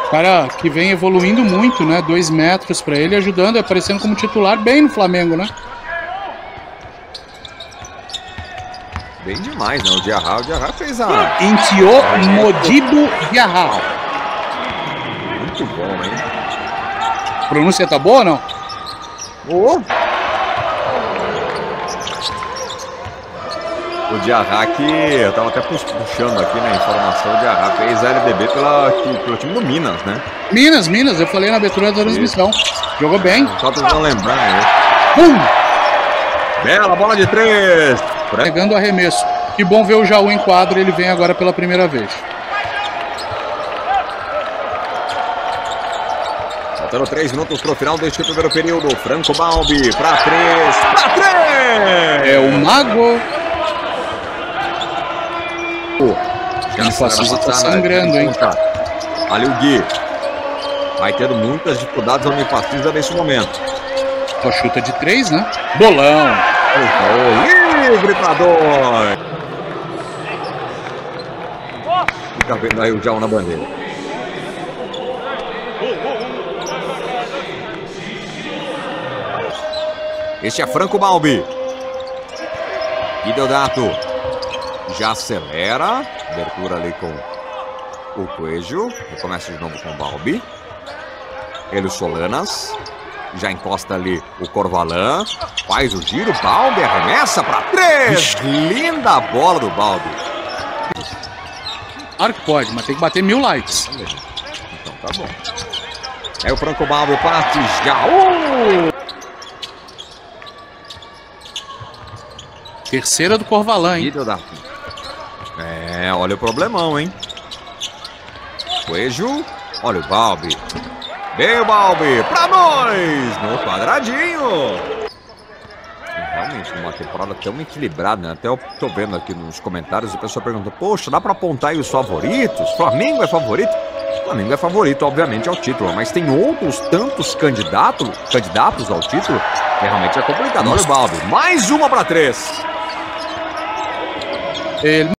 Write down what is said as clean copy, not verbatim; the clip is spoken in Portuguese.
Cara que vem evoluindo muito, né? 2 metros pra ele, ajudando, aparecendo como titular bem no Flamengo, né? Bem demais, né? O Diarra fez a... Enfiou Modibo Diarra. Muito bom, hein? A pronúncia tá boa ou não? Oh. O Diarra que eu tava até puxando aqui na informação, o Diarra fez a LDB pelo time do Minas, né? Minas, eu falei na abertura da transmissão. Jogou bem. Só precisando lembrar, né? Bela bola de 3. Pegando o arremesso. Que bom ver o Jaú em quadro, ele vem agora pela primeira vez. Faltando 3 minutos pro final deste primeiro período. Franco Balbi pra 3. É o Mago. Já tá sangrando, hein? Ali o Gui. Vai tendo muitas dificuldades a Unifacisa nesse momento. Só chuta de 3, né? Bolão. Livre pra 2. Fica vendo aí o Jaú na bandeira. Este é Franco Balbi. E Deodato já acelera. Abertura ali com o Coelho. Recomeça de novo com o Balbi. Ele o Solanas. Já encosta ali o Corvalan. Faz o giro. Balbi arremessa para 3. Linda bola do Balbi. Claro que pode, mas tem que bater 1000 likes. Então tá bom. É o Franco Balbi parte Jaú. Terceira do Corvalan, hein? É, olha o problemão, hein? Coelho. Olha o Balbi. Bem o Balbi. Pra 2. No quadradinho. Realmente, numa temporada tão equilibrada, né? Até eu tô vendo aqui nos comentários, o pessoal pergunta, poxa, dá pra apontar aí os favoritos? Flamengo é favorito? Flamengo é favorito, obviamente, ao título, mas tem outros tantos candidatos ao título que realmente é complicado. Olha o Balbi. Mais uma pra 3. Ele